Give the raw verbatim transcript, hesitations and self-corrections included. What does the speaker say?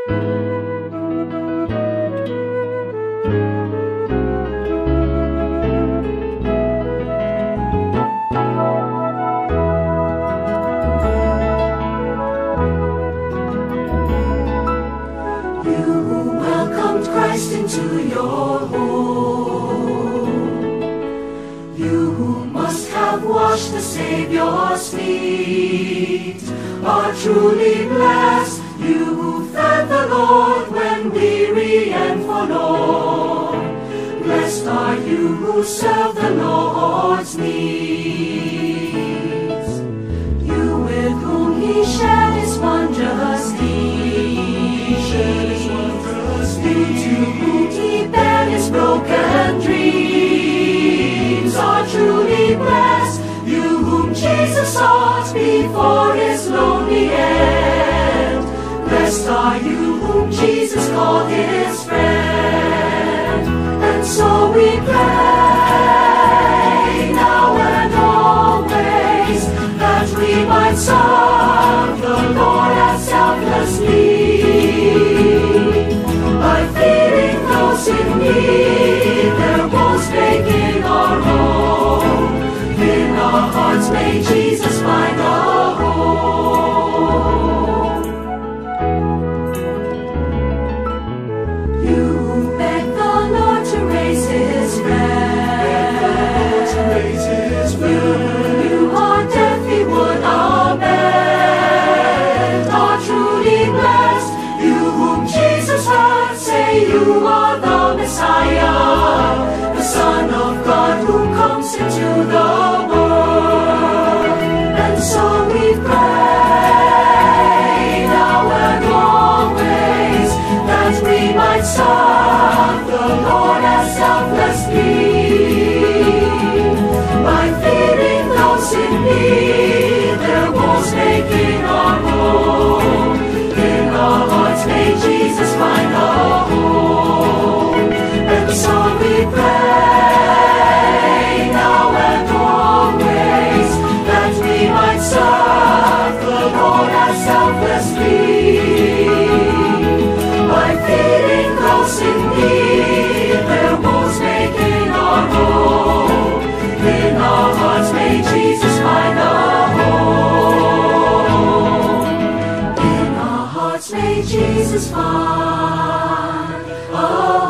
Christ into your home. You who must have washed the Savior's feet are truly blessed. You who fed the Lord when weary and forlorn. Blessed are you who serve the Lord's needs. You with whom He shared His wondrous deeds. You to whom He bared His broken dreams are truly blessed. You whom Jesus sought before His lonely end. Blessed are you whom Jesus called His friend. And so we pray now and always that we might serve the Lord as selflessly, by feeding those in need, their woes making our own. In our hearts may Jesus find a home. You who beg the Lord to raise His friend. You, you are deaf, He would amend, are truly blessed. You whom Jesus heard say you are the Messiah, the Son of God who comes into the world. And so we pray now and always that we might serve the Lord as selflessly, by feeding those in need, their woes making our home. In our hearts may Jesus find a home. And so we pray now and always that we might serve the Lord as selflessly, by feeding those in need, their woes making our home. In our hearts may Jesus find a home. In our hearts may Jesus find a home.